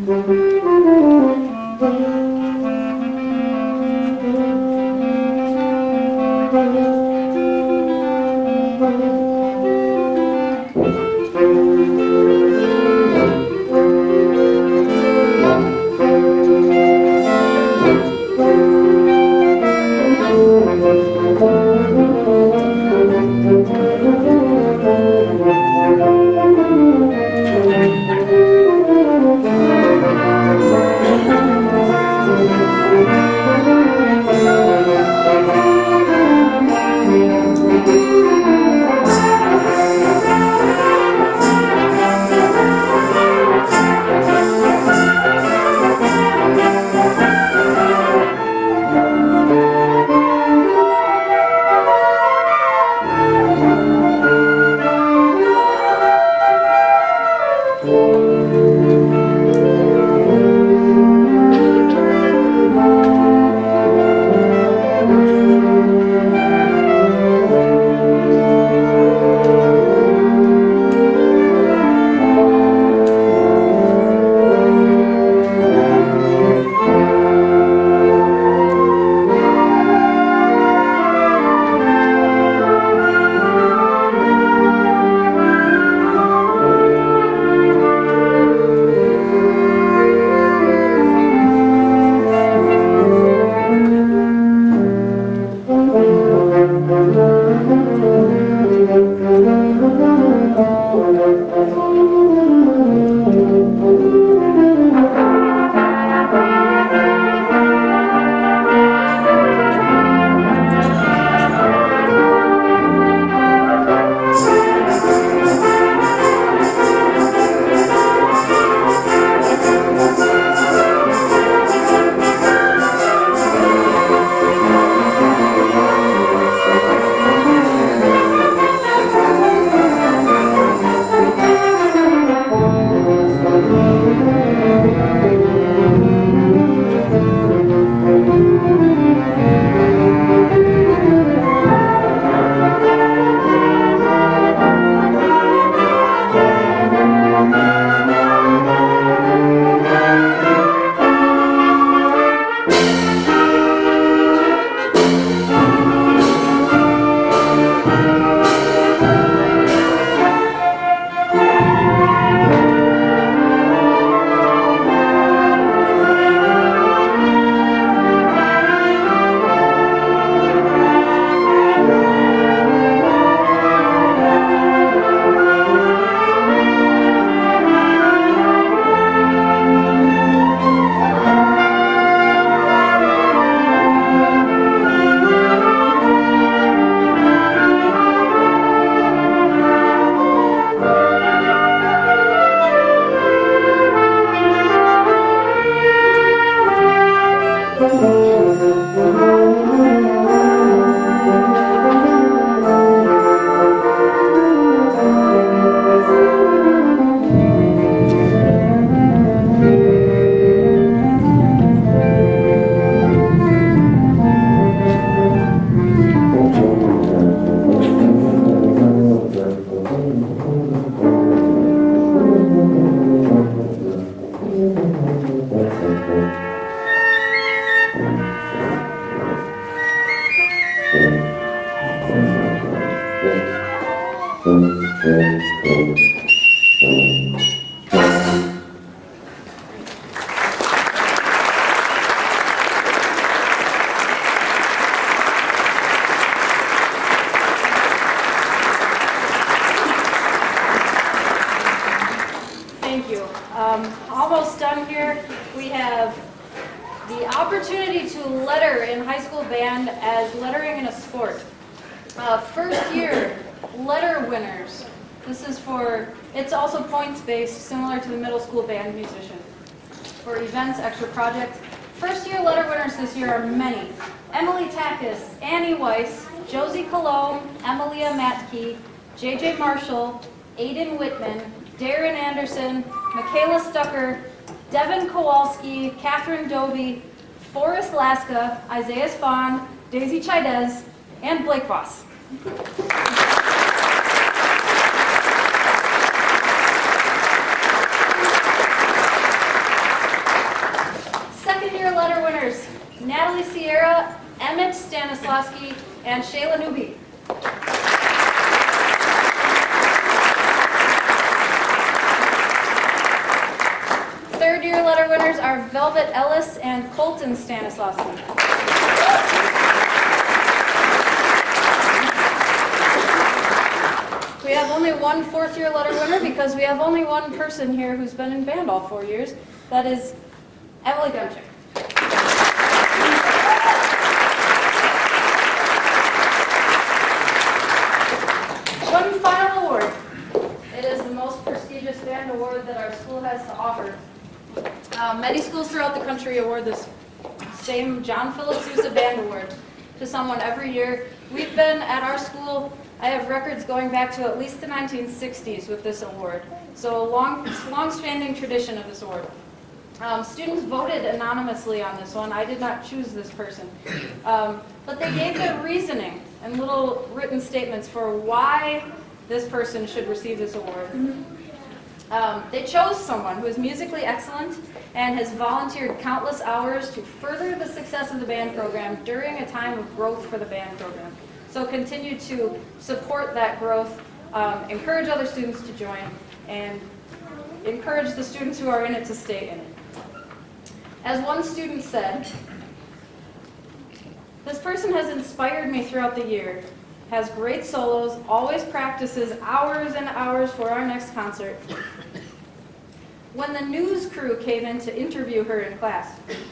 Thank you. Almost done here. We have the opportunity to letter in high school band as lettering in a sport. First year letter winners. This is for, it's also points based, similar to the middle school band musician. For events, extra projects. First year letter winners this year are many. Emily Takis, Annie Weiss, Josie Cologne, Emilia Matke, JJ Marshall, Aiden Whitman, Darren Anderson, Michaela Stucker, Devin Kowalski, Catherine Doby, Forrest Laska, Isaiah Spahn, Daisy Chaidez, and Blake Voss. year letter winners, Natalie Sierra, Emmett Stanislawski, and Shayla Newby. Third year letter winners are Velvet Ellis and Colton Stanislawski. We have only one fourth year letter winner because we have only one person here who's been in band all 4 years. That is Emily Demchik. One final award. It is the most prestigious band award that our school has to offer. Many schools throughout the country award this same John Philip Sousa Band Award to someone every year. We've been at our school, I have records going back to at least the 1960s with this award. So a long-standing tradition of this award. Students voted anonymously on this one. I did not choose this person. But they gave their reasoning and little written statements for why this person should receive this award. They chose someone who is musically excellent and has volunteered countless hours to further the success of the band program during a time of growth for the band program. So continue to support that growth, encourage other students to join, and encourage the students who are in it to stay in it. As one student said, this person has inspired me throughout the year, has great solos, always practices hours and hours for our next concert. When the news crew came in to interview her in class,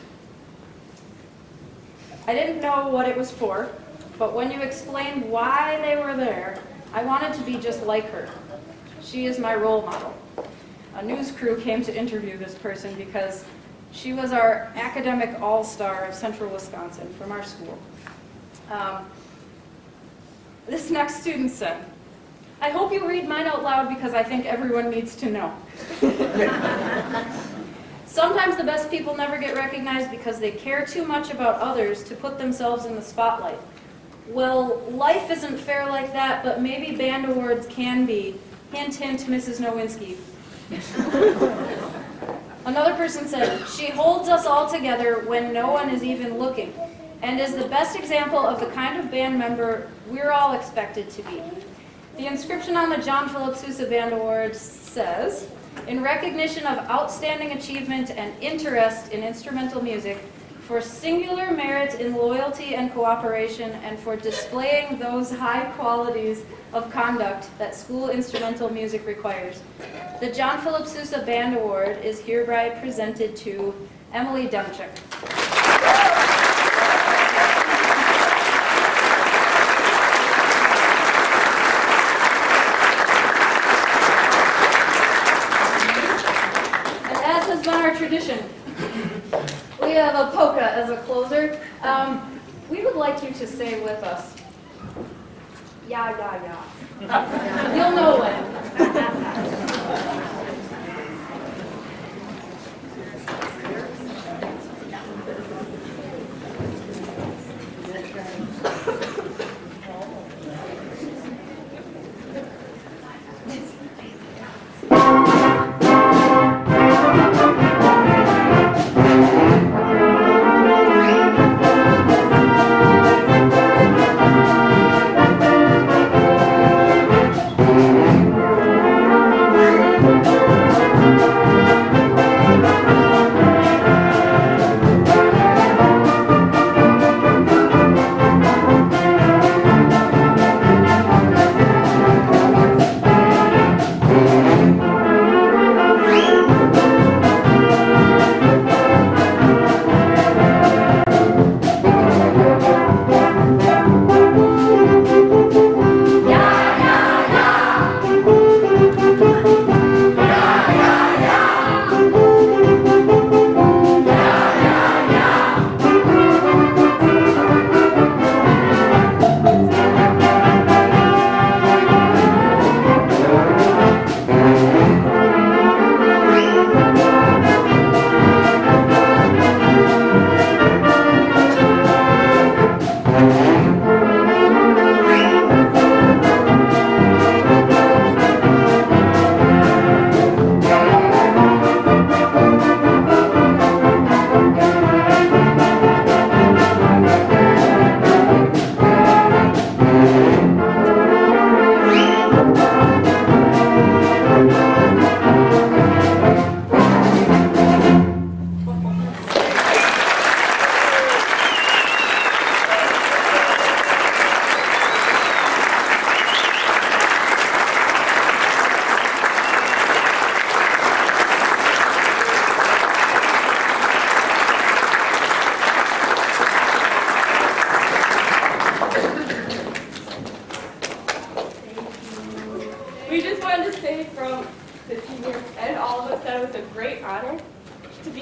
I didn't know what it was for, but when you explained why they were there, I wanted to be just like her. She is my role model. A news crew came to interview this person because she was our academic all-star of Central Wisconsin from our school. This next student said, "I hope you read mine out loud because I think everyone needs to know." Sometimes the best people never get recognized because they care too much about others to put themselves in the spotlight. Well, life isn't fair like that, but maybe band awards can be. Hint, hint, Mrs. Nowinski. Another person said, "She holds us all together when no one is even looking, and is the best example of the kind of band member we're all expected to be." The inscription on the John Philip Sousa Band Award says, "In recognition of outstanding achievement and interest in instrumental music, for singular merit in loyalty and cooperation, and for displaying those high qualities of conduct that school instrumental music requires. The John Philip Sousa Band Award is hereby presented to Emily Demchik." And as has been our tradition, we have a polka as a closer. We would like you to say with us, "Ya, ya, ya." You'll know when.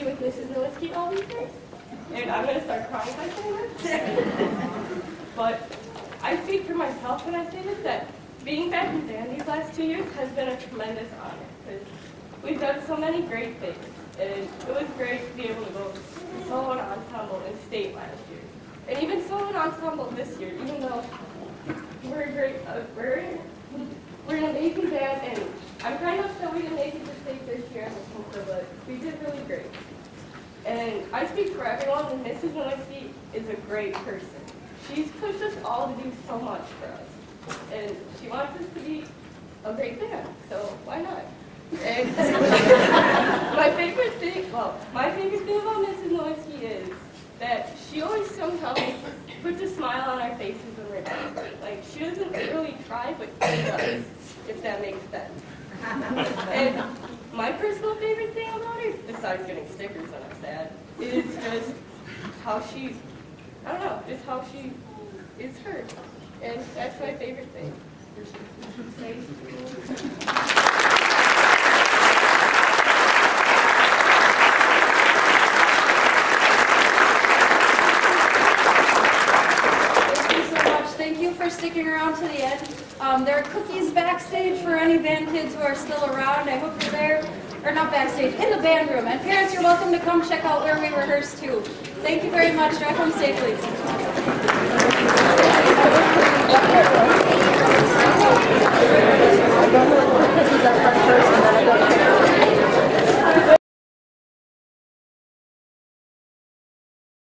be with Mrs. Nowinski all these years. And I'm going to start crying if I say this. But I speak for myself when I say this, that being back in band these last 2 years has been a tremendous honor. Because we've done so many great things. And it was great to be able to go to solo and ensemble in state last year. And even solo and ensemble this year, even though we're great, we're an amazing band, and I'm kind of upset we didn't make it to state this year as a concert, but we did really great. And I speak for everyone, and Mrs. Nowinski is a great person. She's pushed us all to do so much for us. And she wants us to be a great band, so why not? And my favorite thing about Mrs. Nowinski is that she always somehow puts a smile on our faces when we're down. Like, she doesn't really try, but she does, if that makes sense. And my personal favorite thing about her, besides getting stickers when I'm sad, is just how she, I don't know, just how she is her. And that's my favorite thing. Thank you. Thank you for sticking around to the end. There are cookies backstage for any band kids who are still around. I hope you're there, or not backstage, in the band room. And parents, you're welcome to come check out where we rehearse too. Thank you very much. Drive home safely.